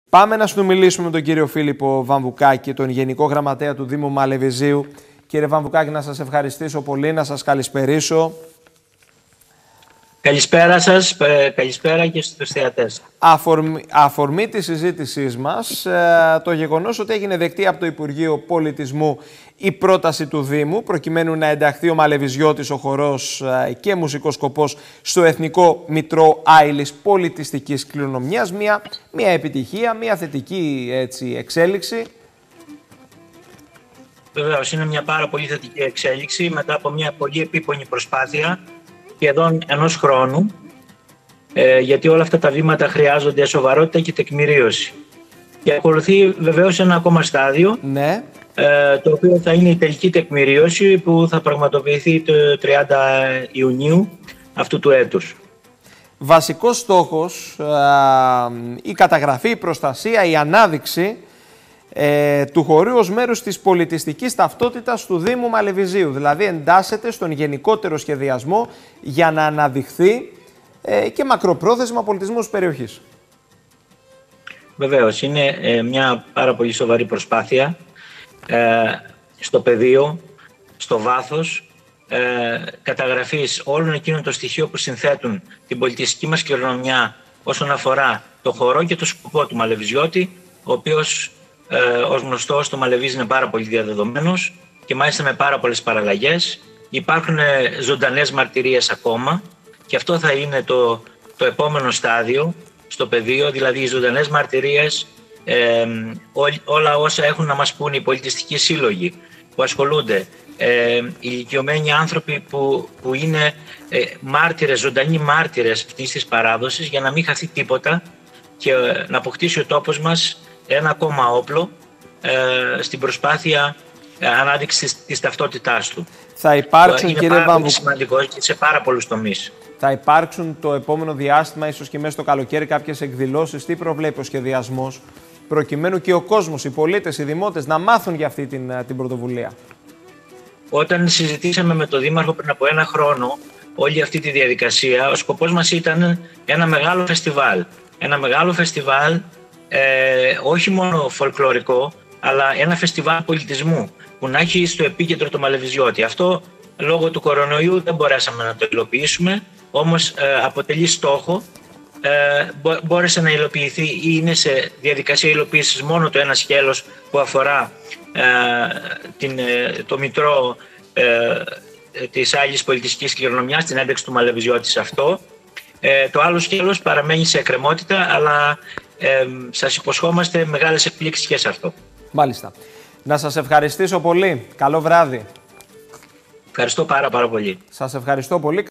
Πάμε να συνομιλήσουμε με τον κύριο Φίλιππο Βαμβουκάκη, τον Γενικό Γραμματέα του Δήμου Μαλεβιζίου. Κύριε Βαμβουκάκη, να σας ευχαριστήσω πολύ, να σας καλησπερίσω. Καλησπέρα σας, καλησπέρα και στους θεατές. Αφορμή της συζήτησής μας, το γεγονός ότι έγινε δεκτή από το Υπουργείο Πολιτισμού η πρόταση του Δήμου, προκειμένου να ενταχθεί ο Μαλεβιζιώτης, ο χορός και μουσικός σκοπός στο Εθνικό Μητρό Άιλης Πολιτιστικής Κληρονομιάς. Μια επιτυχία, μια θετική εξέλιξη. Βεβαίως, είναι μια πάρα πολύ θετική εξέλιξη μετά από μια πολύ επίπονη προσπάθεια σχεδόν ενός χρόνου, γιατί όλα αυτά τα βήματα χρειάζονται σοβαρότητα και τεκμηρίωση. Και ακολουθεί βεβαίως ένα ακόμα στάδιο, ναι, το οποίο θα είναι η τελική τεκμηρίωση που θα πραγματοποιηθεί το 30 Ιουνίου αυτού του έτους. Βασικός στόχος, η καταγραφή, η προστασία, η ανάδειξη του χωρίου ως μέρους της πολιτιστικής ταυτότητας του Δήμου Μαλεβιζίου. Δηλαδή εντάσσεται στον γενικότερο σχεδιασμό για να αναδειχθεί και μακροπρόθεσμα πολιτισμός της περιοχής. Βεβαίως, είναι μια πάρα πολύ σοβαρή προσπάθεια στο πεδίο, στο βάθος καταγραφής όλων εκείνων των στοιχείων που συνθέτουν την πολιτιστική μας κληρονομιά όσον αφορά το χορό και το σκοπό του Μαλεβιζιώτη, ο οποίος ως γνωστό στο Μαλεβίζι είναι πάρα πολύ διαδεδομένος και μάλιστα με πάρα πολλές παραλλαγές. Υπάρχουν ζωντανές μαρτυρίες ακόμα και αυτό θα είναι το επόμενο στάδιο στο πεδίο, δηλαδή οι ζωντανές μαρτυρίες, όλα όσα έχουν να μας πούν οι πολιτιστικοί σύλλογοι που ασχολούνται, ηλικιωμένοι άνθρωποι που είναι μάρτυρες, ζωντανοί μάρτυρες αυτής της παράδοσης, για να μην χαθεί τίποτα και να αποκτήσει ο τόπος μας ένα ακόμα όπλο στην προσπάθεια ανάδειξης της ταυτότητάς του. Θα υπάρξουν, είναι κύριε πάρα πολύ σημαντικό και σε πάρα πολλούς τομείς. Θα υπάρξουν το επόμενο διάστημα, ίσως και μέσα στο καλοκαίρι, κάποιες εκδηλώσεις. Τι προβλέπει ο σχεδιασμός, προκειμένου και ο κόσμος, οι πολίτες, οι δημότες να μάθουν για αυτή την πρωτοβουλία? Όταν συζητήσαμε με τον Δήμαρχο πριν από ένα χρόνο όλη αυτή τη διαδικασία, ο σκοπός μας ήταν ένα μεγάλο φεστιβάλ. Ένα μεγάλο φεστιβάλ, όχι μόνο φολκλωρικό, αλλά ένα φεστιβάλ πολιτισμού που να έχει στο επίκεντρο το Μαλεβιζιώτη. Αυτό λόγω του κορονοϊού δεν μπορέσαμε να το υλοποιήσουμε, όμως αποτελεί στόχο, μπόρεσε να υλοποιηθεί ή είναι σε διαδικασία υλοποίησης μόνο το ένα σκέλος που αφορά το μητρό της Άιλης Πολιτιστικής Κληρονομιάς, την ένταξη του Μαλεβιζιώτη σε αυτό. Το άλλο σκέλος παραμένει σε εκκρεμότητα, αλλά σας υποσχόμαστε μεγάλες εκπλήξεις και σε αυτό. Μάλιστα. Να σας ευχαριστήσω πολύ. Καλό βράδυ. Ευχαριστώ πάρα πολύ. Σας ευχαριστώ πολύ.